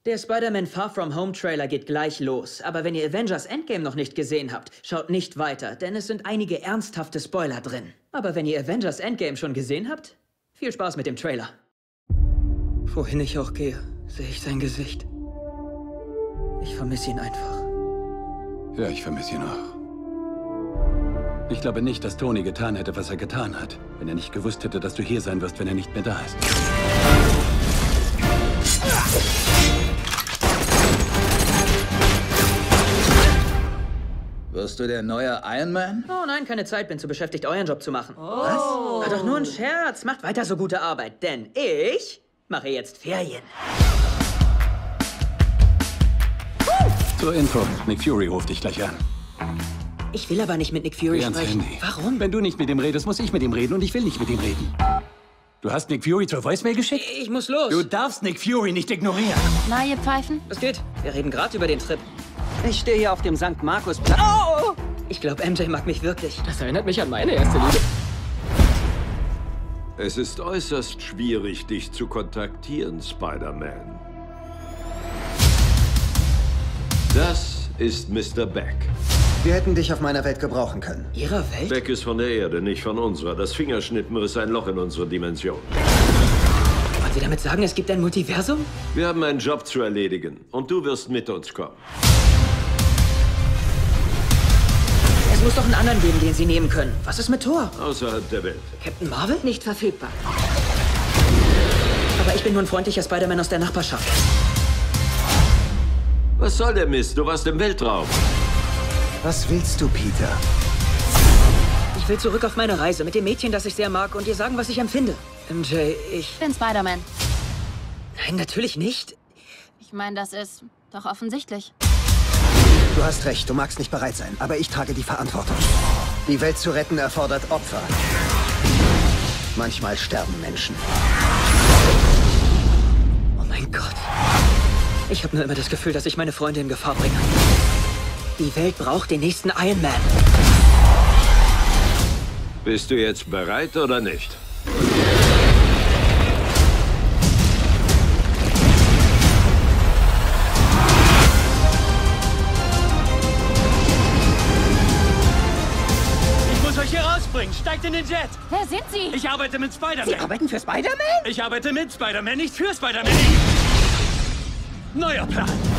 Der Spider-Man Far From Home Trailer geht gleich los. Aber wenn ihr Avengers Endgame noch nicht gesehen habt, schaut nicht weiter, denn es sind einige ernsthafte Spoiler drin. Aber wenn ihr Avengers Endgame schon gesehen habt, viel Spaß mit dem Trailer. Wohin ich auch gehe, sehe ich sein Gesicht. Ich vermisse ihn einfach. Ja, ich vermisse ihn auch. Ich glaube nicht, dass Tony getan hätte, was er getan hat, wenn er nicht gewusst hätte, dass du hier sein wirst, wenn er nicht mehr da ist. Wirst du der neue Iron Man? Oh nein, keine Zeit, bin zu beschäftigt, euren Job zu machen. Was? War doch nur ein Scherz. Macht weiter so gute Arbeit, denn ich mache jetzt Ferien. Zur Info, Nick Fury ruft dich gleich an. Ich will aber nicht mit Nick Fury Geh ans sprechen. Handy. Warum? Wenn du nicht mit ihm redest, muss ich mit ihm reden und ich will nicht mit ihm reden. Du hast Nick Fury zur Voicemail geschickt? Ich muss los. Du darfst Nick Fury nicht ignorieren. Na, ihr Pfeifen? Was geht? Wir reden gerade über den Trip. Ich stehe hier auf dem St. Markus-Platz. Oh! Ich glaube, MJ mag mich wirklich. Das erinnert mich an meine erste Liebe. Es ist äußerst schwierig, dich zu kontaktieren, Spider-Man. Das ist Mr. Beck. Wir hätten dich auf meiner Welt gebrauchen können. Ihrer Welt? Beck ist von der Erde, nicht von unserer. Das Fingerschnippen riss ein Loch in unsere Dimension. Wollen Sie damit sagen, es gibt ein Multiversum? Wir haben einen Job zu erledigen und du wirst mit uns kommen. Es muss doch einen anderen geben, den Sie nehmen können. Was ist mit Thor? Außerhalb der Welt. Captain Marvel? Nicht verfügbar. Aber ich bin nur ein freundlicher Spider-Man aus der Nachbarschaft. Was soll der Mist? Du warst im Weltraum. Was willst du, Peter? Ich will zurück auf meine Reise mit dem Mädchen, das ich sehr mag, und ihr sagen, was ich empfinde. MJ, Ich bin Spider-Man. Nein, natürlich nicht. Ich meine, das ist doch offensichtlich. Du hast recht, du magst nicht bereit sein, aber ich trage die Verantwortung. Die Welt zu retten erfordert Opfer. Manchmal sterben Menschen. Oh mein Gott. Ich habe nur immer das Gefühl, dass ich meine Freunde in Gefahr bringe. Die Welt braucht den nächsten Iron Man. Bist du jetzt bereit oder nicht? Ich muss euch hier rausbringen. Steigt in den Jet. Wer sind Sie? Ich arbeite mit Spider-Man. Sie arbeiten für Spider-Man? Ich arbeite mit Spider-Man, nicht für Spider-Man. Neuer Plan.